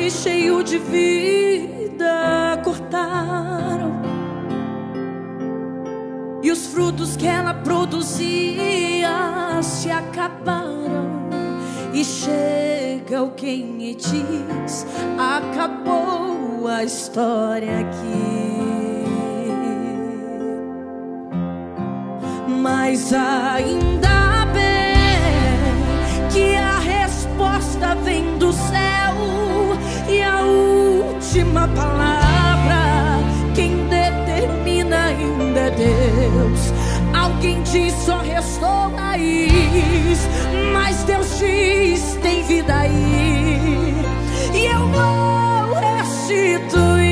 árvore cheio de vida cortaram, e os frutos que ela produzia se acabaram. E chega alguém e diz: acabou a história aqui. Mas ainda bem que a resposta vem do céu, e a última palavra quem determina ainda é Deus. Alguém diz: só restou raiz, mas Deus diz: tem vida aí, e eu vou restituir.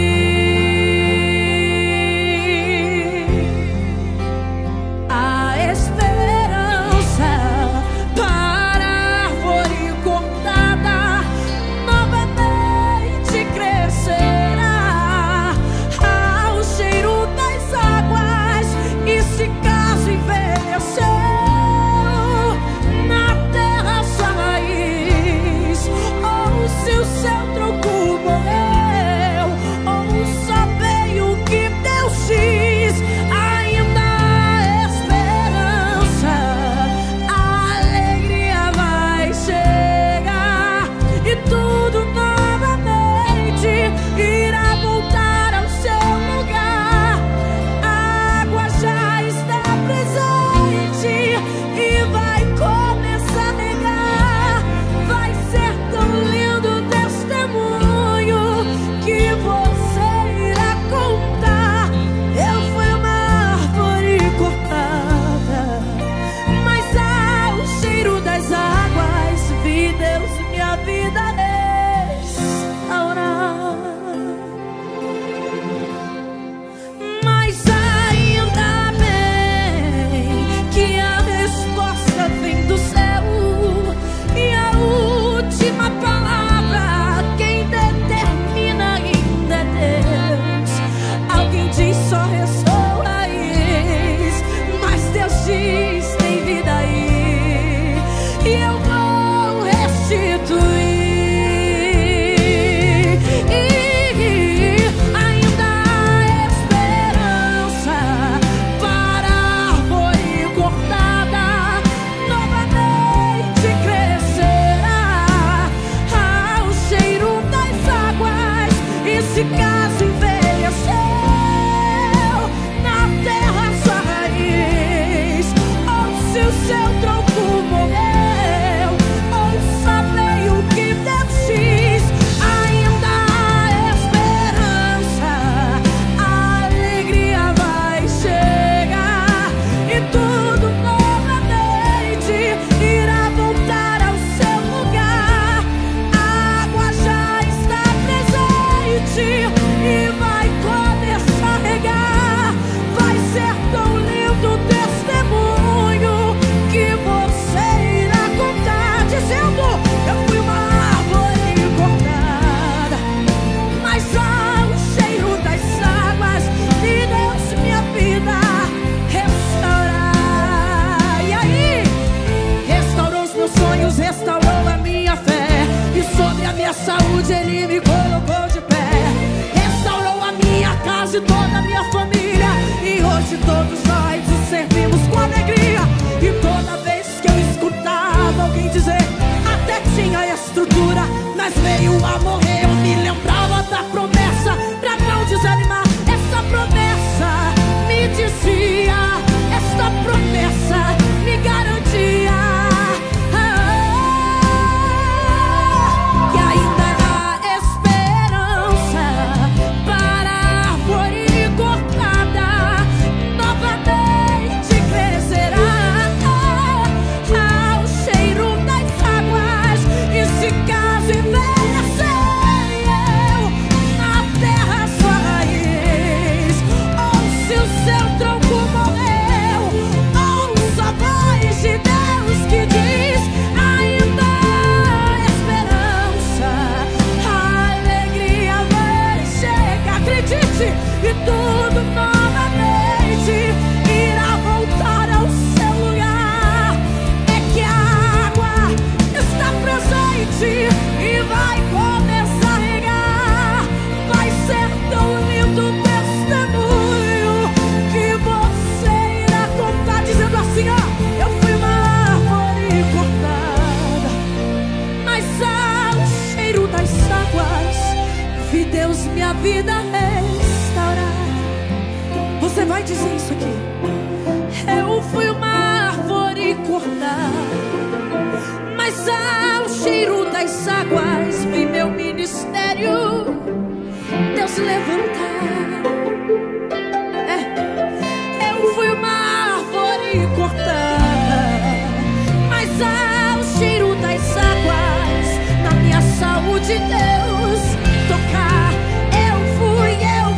vi Deus minha vida restaurar. Você vai dizer isso aqui. Eu fui uma árvore cortada, mas ao cheiro das águas vi meu ministério Deus levantar. Eu fui uma árvore cortada, mas ao cheiro das águas na minha saúde Deus tocar. Eu fui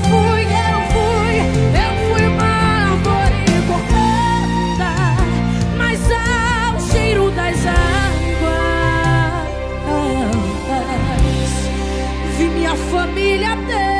uma árvore cortada, mas ao cheiro das águas vi minha família Deus